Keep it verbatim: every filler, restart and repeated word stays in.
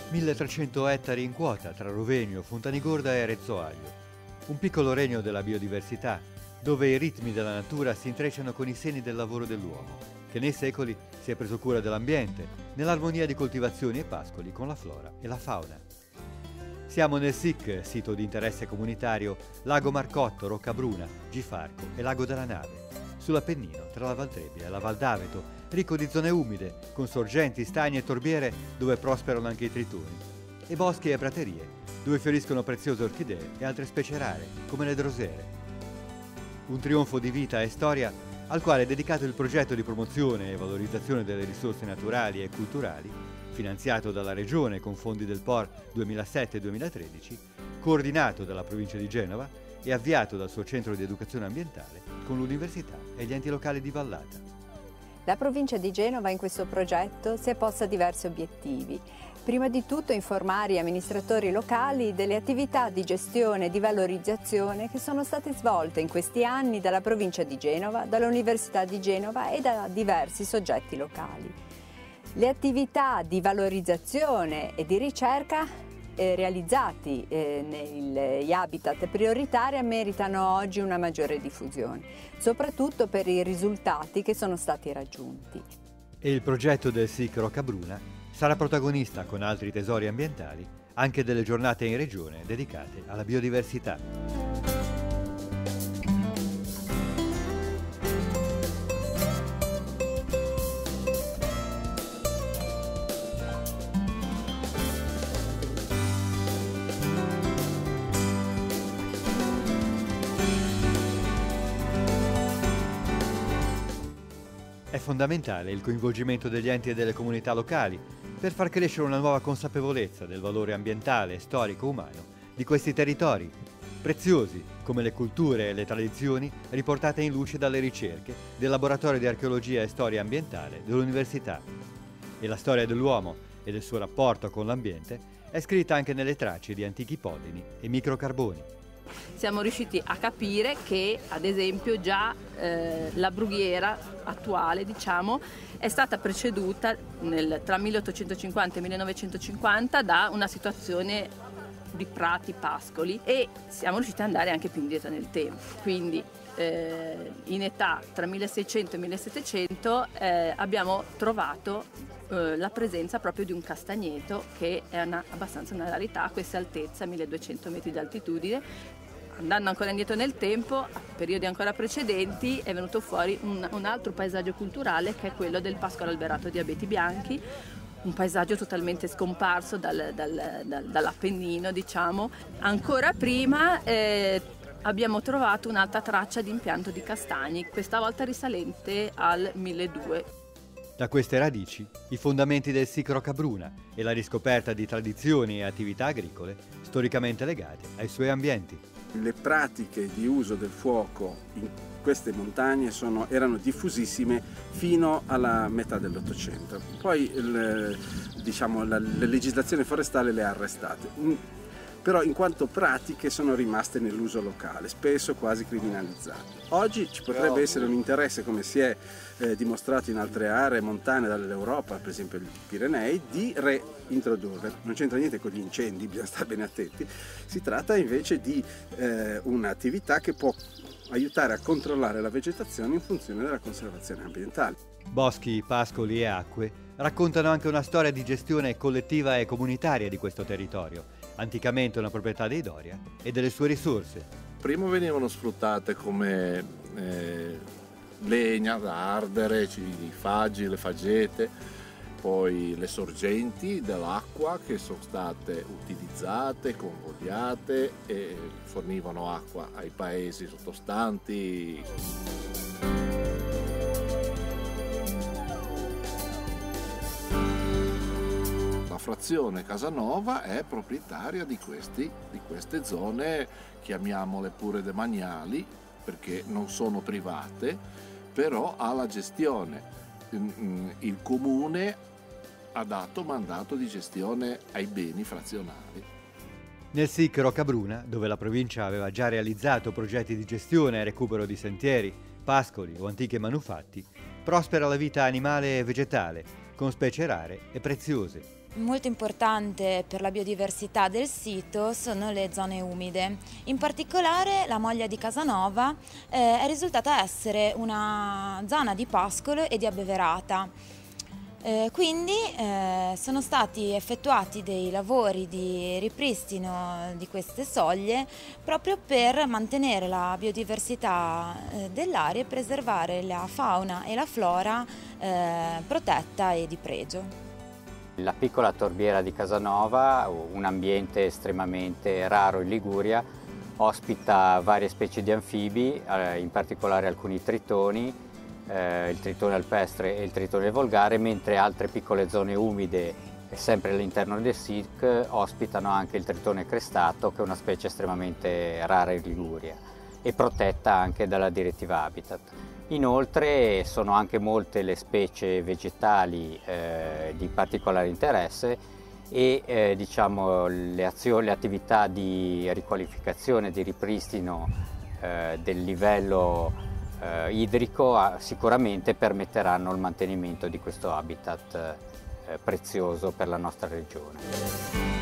milletrecento ettari in quota tra Rovegno, Fontanigorda e Arezzo Aglio. Un piccolo regno della biodiversità, dove i ritmi della natura si intrecciano con i segni del lavoro dell'uomo, che nei secoli si è preso cura dell'ambiente, nell'armonia di coltivazioni e pascoli con la flora e la fauna. Siamo nel S I C, sito di interesse comunitario, Lago Marcotto, Roccabruna, Gifarco e Lago della Nave, sull'Appennino tra la Val Trebbia e la Val d'Aveto, ricco di zone umide, con sorgenti, stagni e torbiere dove prosperano anche i tritoni, e boschi e praterie, dove fioriscono preziose orchidee e altre specie rare, come le drosere. Un trionfo di vita e storia al quale è dedicato il progetto di promozione e valorizzazione delle risorse naturali e culturali, finanziato dalla Regione con fondi del P O R duemilasette duemilatredici, coordinato dalla provincia di Genova e avviato dal suo centro di educazione ambientale con l'università e gli enti locali di Vallata. La provincia di Genova in questo progetto si è posta diversi obiettivi. Prima di tutto informare gli amministratori locali delle attività di gestione e di valorizzazione che sono state svolte in questi anni dalla provincia di Genova, dall'Università di Genova e da diversi soggetti locali. Le attività di valorizzazione e di ricerca eh, realizzati eh, negli habitat prioritari meritano oggi una maggiore diffusione, soprattutto per i risultati che sono stati raggiunti. E il progetto del S I C Roccabruna sarà protagonista con altri tesori ambientali anche delle giornate in regione dedicate alla biodiversità. È fondamentale il coinvolgimento degli enti e delle comunità locali per far crescere una nuova consapevolezza del valore ambientale, storico, umano di questi territori, preziosi come le culture e le tradizioni riportate in luce dalle ricerche del Laboratorio di Archeologia e Storia Ambientale dell'Università. E la storia dell'uomo e del suo rapporto con l'ambiente è scritta anche nelle tracce di antichi pollini e microcarboni. Siamo riusciti a capire che, ad esempio, già eh, la brughiera attuale, diciamo, è stata preceduta nel, tra milleottocentocinquanta e millenovecentocinquanta da una situazione di prati, pascoli, e siamo riusciti ad andare anche più indietro nel tempo. Quindi eh, in età tra milleseicento e millesettecento eh, abbiamo trovato eh, la presenza proprio di un castagneto, che è una, abbastanza una rarità a questa altezza, milleduecento metri di altitudine. Andando ancora indietro nel tempo, a periodi ancora precedenti, è venuto fuori un, un altro paesaggio culturale, che è quello del pascolo alberato di abeti bianchi, un paesaggio totalmente scomparso dal, dal, dal, dall'Appennino, diciamo. Ancora prima eh, abbiamo trovato un'altra traccia di impianto di castagni, questa volta risalente al milleduecento. Da queste radici, i fondamenti del S I C Roccabruna e la riscoperta di tradizioni e attività agricole storicamente legate ai suoi ambienti. Le pratiche di uso del fuoco in queste montagne sono, erano diffusissime fino alla metà dell'Ottocento. Poi il, diciamo, la, la legislazione forestale le ha arrestate, però in quanto pratiche sono rimaste nell'uso locale, spesso quasi criminalizzate. Oggi ci potrebbe essere un interesse, come si è eh, dimostrato in altre aree montane dall'Europa, per esempio i Pirenei, di reintrodurle. Non c'entra niente con gli incendi, bisogna stare bene attenti. Si tratta invece di eh, un'attività che può aiutare a controllare la vegetazione in funzione della conservazione ambientale. Boschi, pascoli e acque raccontano anche una storia di gestione collettiva e comunitaria di questo territorio, anticamente una proprietà dei Doria e delle sue risorse. Prima venivano sfruttate come eh, legna da ardere, i faggi, le faggete, poi le sorgenti dell'acqua che sono state utilizzate, convogliate e fornivano acqua ai paesi sottostanti. La frazione Casanova è proprietaria di, questi, di queste zone, chiamiamole pure demaniali, perché non sono private, però ha la gestione. Il comune ha dato mandato di gestione ai beni frazionali. Nel S I C Roccabruna, dove la provincia aveva già realizzato progetti di gestione e recupero di sentieri, pascoli o antichi manufatti, prospera la vita animale e vegetale, con specie rare e preziose. Molto importante per la biodiversità del sito sono le zone umide. In particolare la Moglia di Casanova eh, è risultata essere una zona di pascolo e di abbeverata. Eh, quindi eh, sono stati effettuati dei lavori di ripristino di queste soglie proprio per mantenere la biodiversità eh, dell'area e preservare la fauna e la flora eh, protetta e di pregio. La piccola torbiera di Casanova, un ambiente estremamente raro in Liguria, ospita varie specie di anfibi, in particolare alcuni tritoni, eh, il tritone alpestre e il tritone volgare, mentre altre piccole zone umide, sempre all'interno del S I C, ospitano anche il tritone crestato, che è una specie estremamente rara in Liguria e protetta anche dalla direttiva Habitat. Inoltre sono anche molte le specie vegetali eh, di particolare interesse e eh, diciamo, le, azioni, le attività di riqualificazione, di ripristino eh, del livello eh, idrico ah, sicuramente permetteranno il mantenimento di questo habitat eh, prezioso per la nostra regione.